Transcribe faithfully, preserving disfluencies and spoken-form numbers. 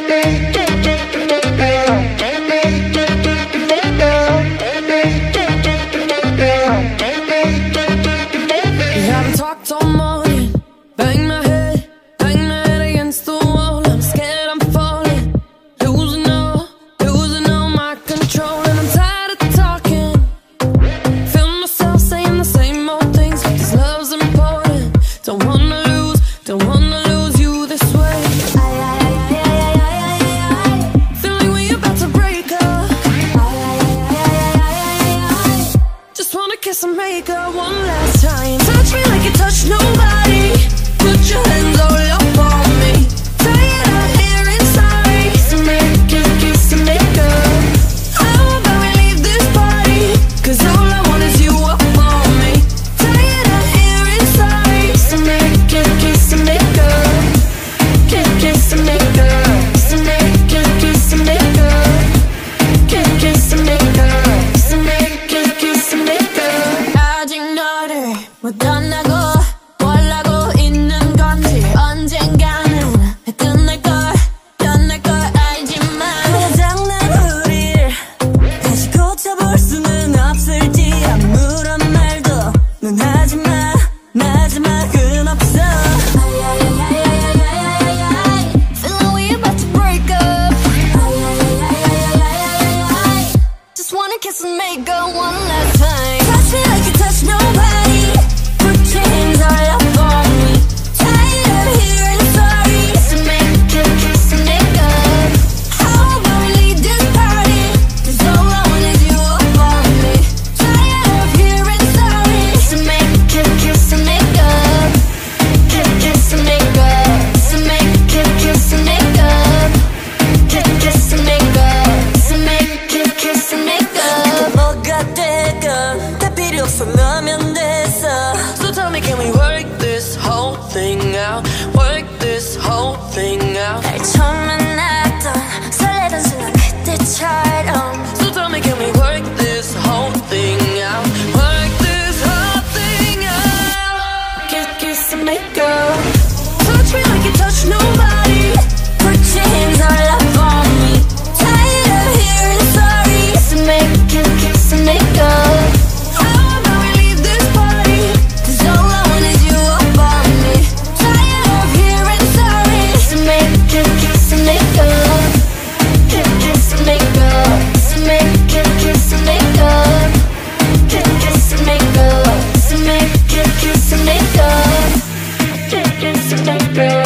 haven't talked all morning. Bang my head, bang my head against the wall. I'm scared I'm falling, losing all, losing all my control. And I'm tired of talking, feel myself saying the same old things. Cause love's important, don't wanna lose, don't wanna lose you this way. Feel like we about to break up. Just wanna kiss and make up one last time. Touch me like you touch nobody. Put your hands all up on me. Tired of hearing sorry. So make it, kiss and make up. How about we leave this party? Cause all I want is you up on me. Tired of hearing sorry. So make it, kiss and make up. Kiss, kiss and make up. So make it, kiss and make up. Kiss, kiss and make up. So make it, kiss and make up. 아직 너를 못 떠나고 뭘 하고 있는 건지 언젠가는 끝날 걸, 끝날 걸 알지만 고장난 우릴 다시 고쳐볼 수는 없을지 아무런 말도 넌 하지마 마지막은 없어. Feel like we about to break up. Just wanna kiss and make up one last time. Touch me like you touch nobody. Put your hands all up on me. Tired of hearing sorry. So make it, kiss and make up. How about we leave this party? Cause all I want is you up on me. Tired of hearing sorry. So make it, kiss and make up. Kiss, kiss and make up. So make it, kiss and make up. Kiss, kiss and make up. So make it, kiss and make up. 뭐가 되건 다 필요 없어 너면 됐어. So tell me, can we work this whole thing out? Work this whole thing out. 날 처음 만났던 설레던 순간 그때처럼. So tell me, can we work this whole thing out? Work this whole thing out. Kiss, kiss and make up. Touch me like you touch nobody. Put your hands all up on me. Tired of hearing sorry. So make it, kiss and make up. How about we leave this party? Cause all I want is you up on me. Tired of hearing sorry. So make it, kiss and make up. Kiss, kiss and make up. So make it, kiss and make up. Kiss, kiss and make up. So make it, kiss and make up. Kiss, kiss and make up.